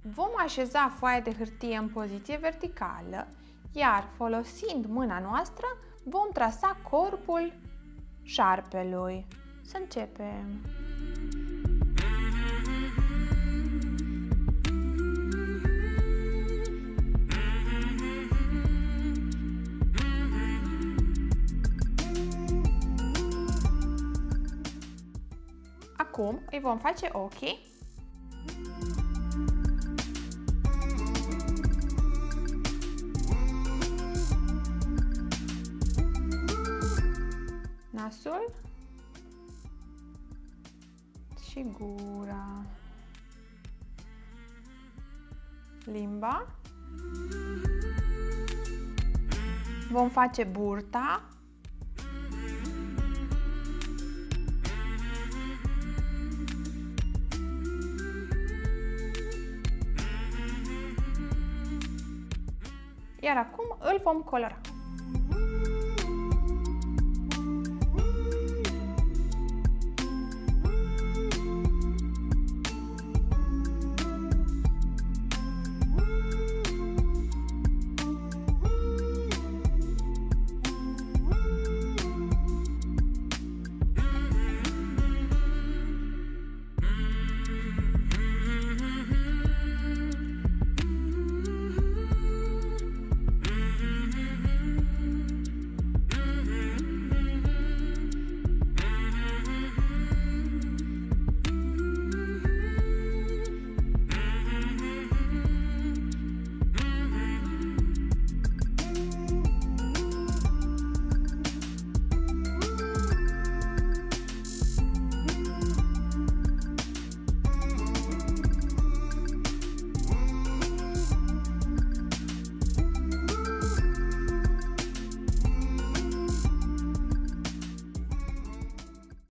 Vom așeza foaia de hârtie în poziție verticală, iar folosind mâna noastră vom trasa corpul șarpelui. Să începem! Acum îi vom face ochii. Nasul și gura, limba, vom face burta, iar acum îl vom colora.